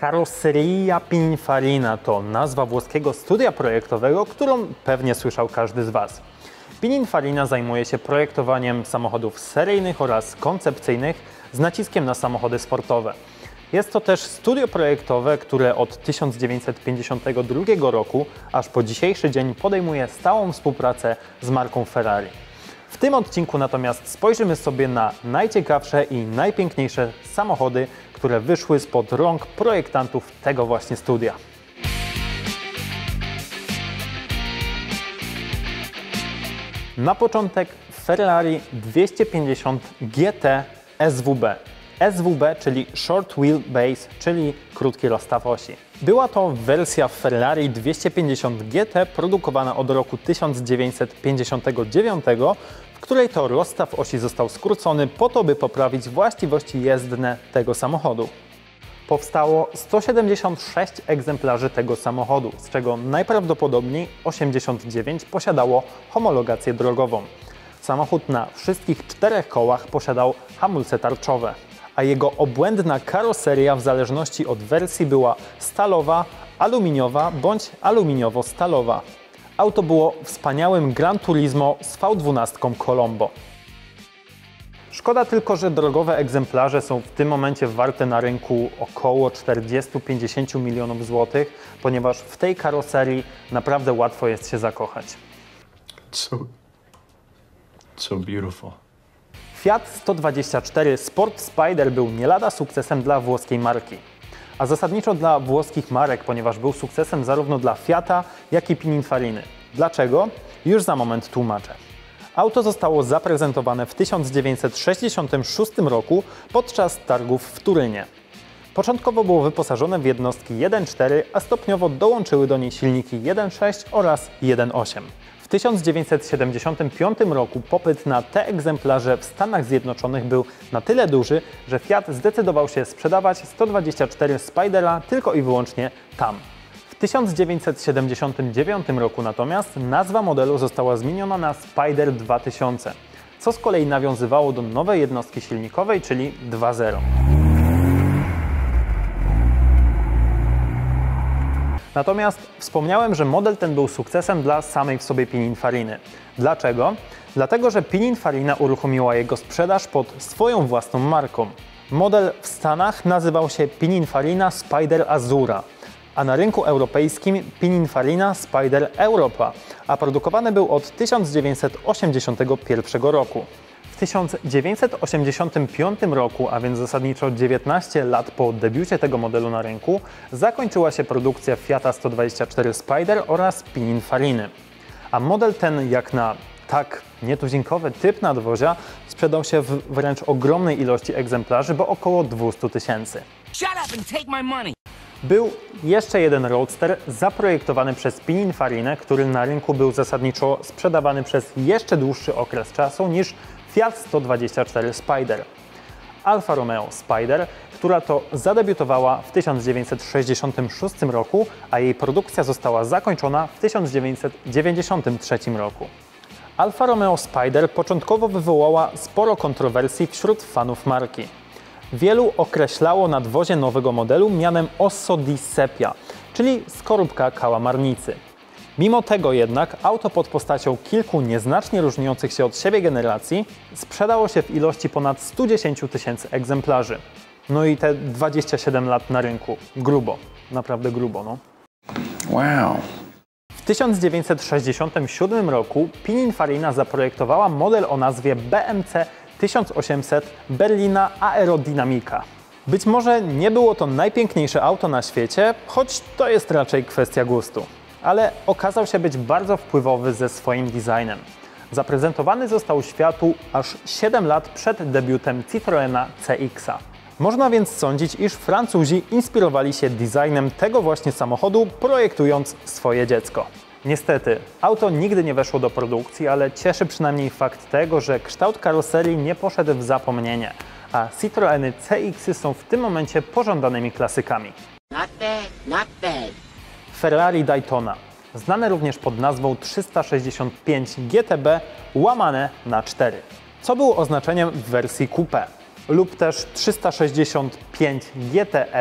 Carrozzeria Pininfarina to nazwa włoskiego studia projektowego, którą pewnie słyszał każdy z Was. Pininfarina zajmuje się projektowaniem samochodów seryjnych oraz koncepcyjnych z naciskiem na samochody sportowe. Jest to też studio projektowe, które od 1952 roku aż po dzisiejszy dzień podejmuje stałą współpracę z marką Ferrari. W tym odcinku natomiast spojrzymy sobie na najciekawsze i najpiękniejsze samochody, które wyszły spod rąk projektantów tego właśnie studia. Na początek Ferrari 250 GT SWB. SWB, czyli Short Wheelbase, czyli krótki rozstaw osi. Była to wersja Ferrari 250 GT produkowana od roku 1959, w której to rozstaw osi został skrócony po to, by poprawić właściwości jezdne tego samochodu. Powstało 176 egzemplarzy tego samochodu, z czego najprawdopodobniej 89 posiadało homologację drogową. Samochód na wszystkich 4 kołach posiadał hamulce tarczowe, a jego obłędna karoseria w zależności od wersji była stalowa, aluminiowa bądź aluminiowo-stalowa. Auto było wspaniałym Gran Turismo z V12 Colombo. Szkoda tylko, że drogowe egzemplarze są w tym momencie warte na rynku około 40-50 milionów złotych, ponieważ w tej karoserii naprawdę łatwo jest się zakochać. So beautiful. Fiat 124 Sport Spider był nie lada sukcesem dla włoskiej marki, a zasadniczo dla włoskich marek, ponieważ był sukcesem zarówno dla Fiata, jak i Pininfariny. Dlaczego? Już za moment tłumaczę. Auto zostało zaprezentowane w 1966 roku podczas targów w Turynie. Początkowo było wyposażone w jednostki 1.4, a stopniowo dołączyły do niej silniki 1.6 oraz 1.8. W 1975 roku popyt na te egzemplarze w Stanach Zjednoczonych był na tyle duży, że Fiat zdecydował się sprzedawać 124 Spidera tylko i wyłącznie tam. W 1979 roku natomiast nazwa modelu została zmieniona na Spider 2000, co z kolei nawiązywało do nowej jednostki silnikowej, czyli 2.0. Natomiast wspomniałem, że model ten był sukcesem dla samej w sobie Pininfariny. Dlaczego? Dlatego, że Pininfarina uruchomiła jego sprzedaż pod swoją własną marką. Model w Stanach nazywał się Pininfarina Spider Azzurra, a na rynku europejskim Pininfarina Spider Europa, a produkowany był od 1981 roku. W 1985 roku, a więc zasadniczo 19 lat po debiucie tego modelu na rynku, zakończyła się produkcja Fiata 124 Spider oraz Pininfariny. A model ten, jak na tak nietuzinkowy typ nadwozia, sprzedał się w wręcz ogromnej ilości egzemplarzy, bo około 200 tysięcy. Był jeszcze jeden roadster zaprojektowany przez Pininfarinę, który na rynku był zasadniczo sprzedawany przez jeszcze dłuższy okres czasu niż Fiat 124 Spider. Alfa Romeo Spider, która to zadebiutowała w 1966 roku, a jej produkcja została zakończona w 1993 roku. Alfa Romeo Spider początkowo wywołała sporo kontrowersji wśród fanów marki. Wielu określało nadwozie nowego modelu mianem osso di seppia, czyli skorupka kałamarnicy. Mimo tego jednak auto pod postacią kilku nieznacznie różniących się od siebie generacji sprzedało się w ilości ponad 110 tysięcy egzemplarzy. No i te 27 lat na rynku. Grubo. Naprawdę grubo, no. Wow. W 1967 roku Pininfarina zaprojektowała model o nazwie BMC 1800 Berlina Aerodynamika. Być może nie było to najpiękniejsze auto na świecie, choć to jest raczej kwestia gustu. Ale okazał się być bardzo wpływowy ze swoim designem. Zaprezentowany został światu aż 7 lat przed debiutem Citroena CX-a. Można więc sądzić, iż Francuzi inspirowali się designem tego właśnie samochodu, projektując swoje dziecko. Niestety, auto nigdy nie weszło do produkcji, ale cieszy przynajmniej fakt tego, że kształt karoserii nie poszedł w zapomnienie, a Citroeny CX-y są w tym momencie pożądanymi klasykami. Not bad. Ferrari Daytona, znane również pod nazwą 365 GTB łamane na 4, co było oznaczeniem w wersji coupé, lub też 365 GTS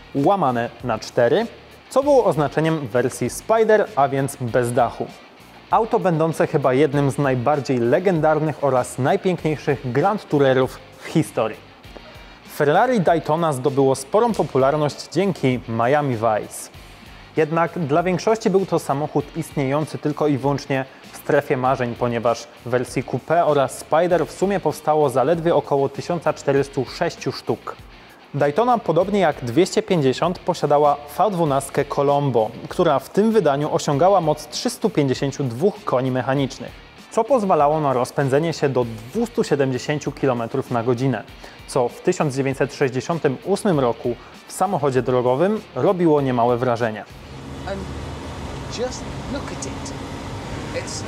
łamane na 4, co było oznaczeniem wersji Spider, a więc bez dachu. Auto będące chyba jednym z najbardziej legendarnych oraz najpiękniejszych Grand Tourerów w historii. Ferrari Daytona zdobyło sporą popularność dzięki Miami Vice. Jednak dla większości był to samochód istniejący tylko i wyłącznie w strefie marzeń, ponieważ w wersji coupé oraz Spider w sumie powstało zaledwie około 1406 sztuk. Daytona, podobnie jak 250, posiadała V12 Colombo, która w tym wydaniu osiągała moc 352 koni mechanicznych, co pozwalało na rozpędzenie się do 270 km na godzinę, co w 1968 roku w samochodzie drogowym robiło niemałe wrażenie. And just look at it. It's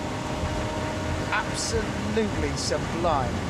absolutely sublime.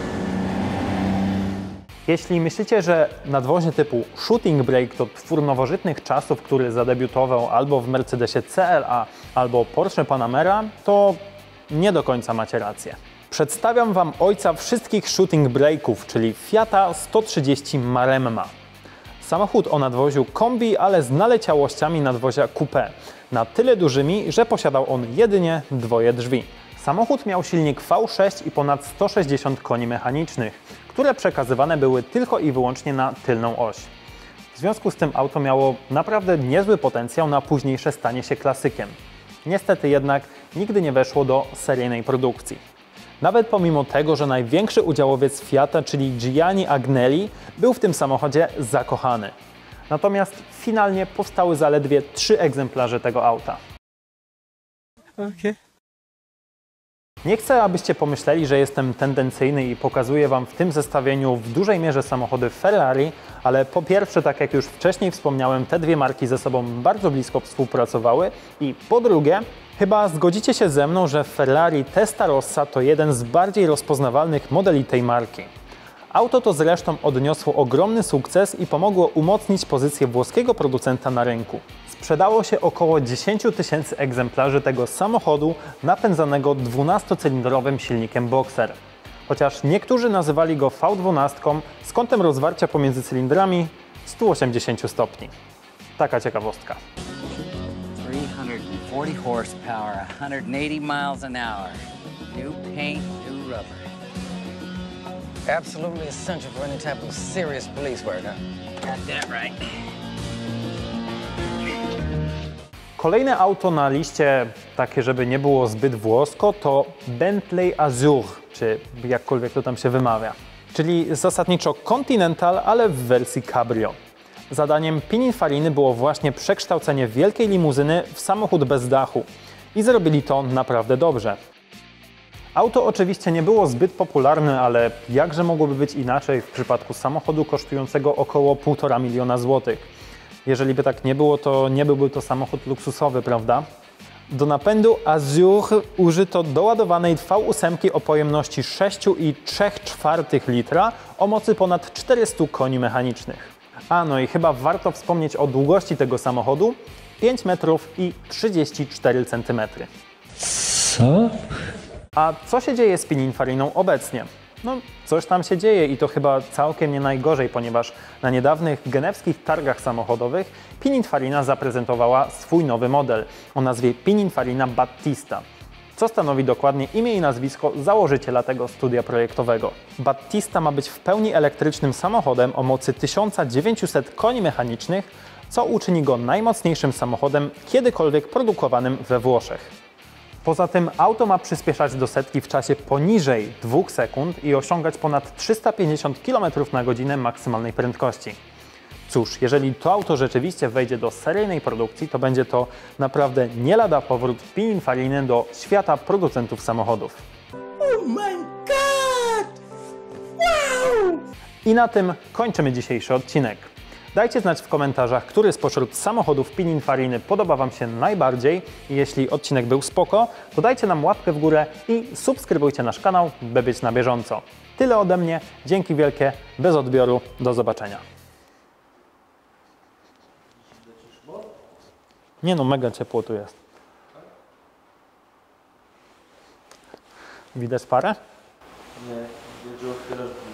Jeśli myślicie, że nadwozie typu Shooting Brake to twór nowożytnych czasów, który zadebiutował albo w Mercedesie CLA, albo Porsche Panamera, to nie do końca macie rację. Przedstawiam Wam ojca wszystkich Shooting Brake'ów, czyli Fiata 130 Maremma. Samochód o nadwoziu kombi, ale z naleciałościami nadwozia coupé, na tyle dużymi, że posiadał on jedynie dwoje drzwi. Samochód miał silnik V6 i ponad 160 koni mechanicznych, które przekazywane były tylko i wyłącznie na tylną oś. W związku z tym auto miało naprawdę niezły potencjał na późniejsze stanie się klasykiem. Niestety jednak nigdy nie weszło do seryjnej produkcji. Nawet pomimo tego, że największy udziałowiec Fiata, czyli Gianni Agnelli, był w tym samochodzie zakochany. Natomiast finalnie powstały zaledwie 3 egzemplarze tego auta. Okay. Nie chcę, abyście pomyśleli, że jestem tendencyjny i pokazuję Wam w tym zestawieniu w dużej mierze samochody Ferrari, ale po pierwsze, tak jak już wcześniej wspomniałem, te dwie marki ze sobą bardzo blisko współpracowały i po drugie, chyba zgodzicie się ze mną, że Ferrari Testarossa to jeden z bardziej rozpoznawalnych modeli tej marki. Auto to zresztą odniosło ogromny sukces i pomogło umocnić pozycję włoskiego producenta na rynku. Sprzedało się około 10 000 egzemplarzy tego samochodu napędzanego 12-cylindrowym silnikiem Boxer. Chociaż niektórzy nazywali go V12 z kątem rozwarcia pomiędzy cylindrami 180 stopni. Taka ciekawostka. 340 horsepower, 180 miles an hour. New paint, new rubber. Absolutely essential for any type of serious police work, huh? Got that right. Kolejne auto na liście, takie żeby nie było zbyt włosko, to Bentley Azure, czy jakkolwiek to tam się wymawia. Czyli zasadniczo Continental, ale w wersji cabrio. Zadaniem Pininfariny było właśnie przekształcenie wielkiej limuzyny w samochód bez dachu. I zrobili to naprawdę dobrze. Auto oczywiście nie było zbyt popularne, ale jakże mogłoby być inaczej w przypadku samochodu kosztującego około 1,5 miliona złotych. Jeżeli by tak nie było, to nie byłby to samochód luksusowy, prawda? Do napędu Azure użyto doładowanej V8 o pojemności 6,3 litra o mocy ponad 400 koni mechanicznych. A no i chyba warto wspomnieć o długości tego samochodu: 5 metrów i 34 cm. Co? A co się dzieje z Pininfariną obecnie? No, coś tam się dzieje i to chyba całkiem nie najgorzej, ponieważ na niedawnych genewskich targach samochodowych Pininfarina zaprezentowała swój nowy model o nazwie Pininfarina Battista, co stanowi dokładnie imię i nazwisko założyciela tego studia projektowego. Battista ma być w pełni elektrycznym samochodem o mocy 1900 koni mechanicznych, co uczyni go najmocniejszym samochodem kiedykolwiek produkowanym we Włoszech. Poza tym auto ma przyspieszać do setki w czasie poniżej 2 sekund i osiągać ponad 350 km na godzinę maksymalnej prędkości. Cóż, jeżeli to auto rzeczywiście wejdzie do seryjnej produkcji, to będzie to naprawdę nie lada powrót Pininfariny do świata producentów samochodów. Oh my God! Wow! I na tym kończymy dzisiejszy odcinek. Dajcie znać w komentarzach, który spośród samochodów Pininfariny podoba Wam się najbardziej. I jeśli odcinek był spoko, to dajcie nam łapkę w górę i subskrybujcie nasz kanał, by być na bieżąco. Tyle ode mnie, dzięki wielkie, bez odbioru, do zobaczenia. Nie no, mega ciepło tu jest. Widać parę? Nie, wiedział,